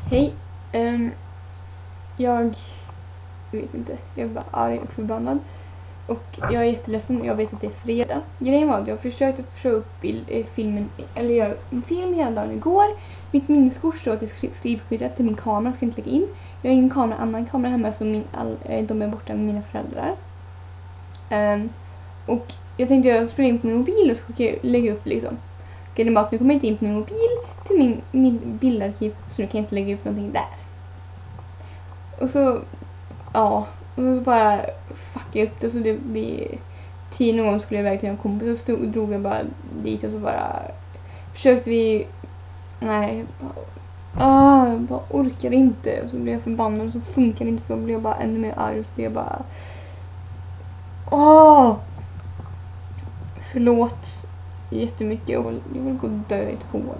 Hej. Jag vet inte. Jag är bara arg och förbannad. Och jag är jätteledsen. Jag vet att det är fredag. Grejen var att jag försökte få upp filmen, eller göra en film hela dagen igår. Mitt minneskort står till skrivskyddet till min kamera. Ska inte lägga in. Jag har ingen annan kamera hemma så de är borta med mina föräldrar. Och jag tänkte jag skulle in på min mobil och så ska jag lägga upp det liksom. Grejen var att nu kommer jag inte in på min mobil till min bildarkiv så nu kan jag inte lägga upp någonting där. Och så, ja, och så bara fuckade jag upp det så det vid 10 någon gång skulle jag iväg till en kompis och drog jag bara dit och så bara försökte vi, nej, jag bara orkade inte och så blev jag förbannad och så funkar det inte så blev jag bara ännu mer arg och så blev jag bara förlåt jättemycket och jag vill gå och dö i ett hål.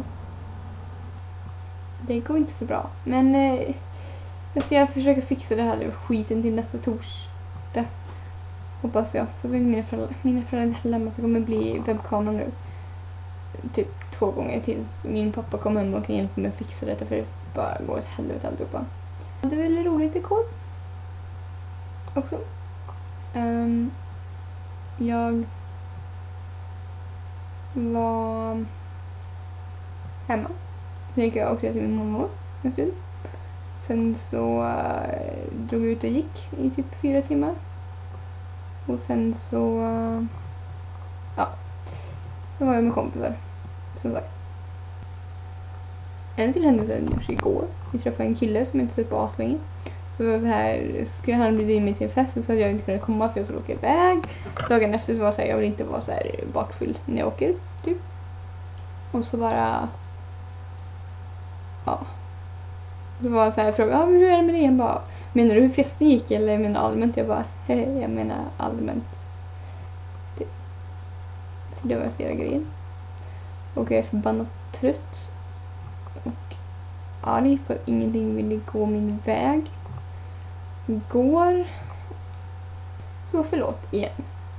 Det går inte så bra. Men jag ska försöka fixa det här skiten till nästa torsdag. Hoppas jag. För så är mina föräldrar hemma så kommer det bli webbkamera nu. Typ 2 gånger tills min pappa kommer hem och kan hjälpa mig att fixa detta för det bara går åt helvete alltihopa. Det är väldigt roligt igår. Också. Jag var hemma. Sen gick jag också till min mormor en stund. Sen så drog jag ut och gick i typ 4 timmar. Och sen så då var jag med kompisar. Som sagt. En till händelse igår. Vi träffade en kille som inte sett på aslänge. Det var så här, skulle han bli med till en fest så hade jag inte kunnat komma för jag skulle åka iväg. Dagen efter så var det så här, jag vill inte vara så här bakfull när jag åker typ. Och så bara det var så här fråga, men hur är det med det? Jag bara, menar du hur festen gick eller jag menar allmänt? Jag bara, jag menar allmänt. Så det var hela grejen. Och jag är förbannat trött. Och arg på att ingenting ville gå min väg. Igår. Så förlåt igen.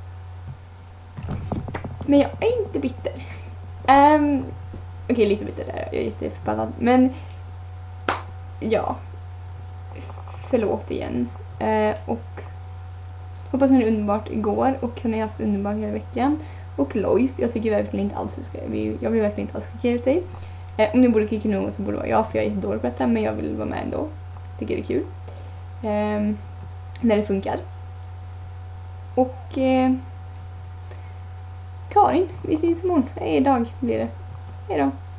Men jag är inte bitter. Okej, lite bitter där. Jag är jätteförbannad. Men ja. Förlåt igen. Och hoppas ni är underbart igår. Och ni har haft underbart hela veckan. Och Lois, jag tycker verkligen inte alls jag vill verkligen inte alls skicka ut dig. Om ni borde klicka någon så borde det vara jag. För jag är dålig på detta. Men jag vill vara med ändå. Tycker det är kul. När det funkar. Och Karin, vi ses imorgon. Idag blir det. Hej då.